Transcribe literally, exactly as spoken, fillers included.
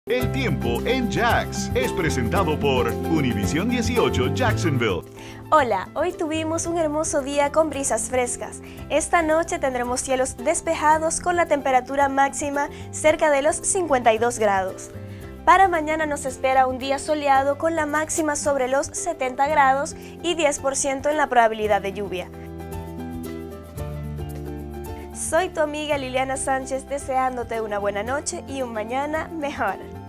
El tiempo en Jax es presentado por Univisión dieciocho Jacksonville. Hola, hoy tuvimos un hermoso día con brisas frescas. Esta noche tendremos cielos despejados con la temperatura máxima cerca de los cincuenta y dos grados. Para mañana nos espera un día soleado con la máxima sobre los setenta grados y diez por ciento en la probabilidad de lluvia. Soy tu amiga Liliana Sánchez deseándote una buena noche y un mañana mejor.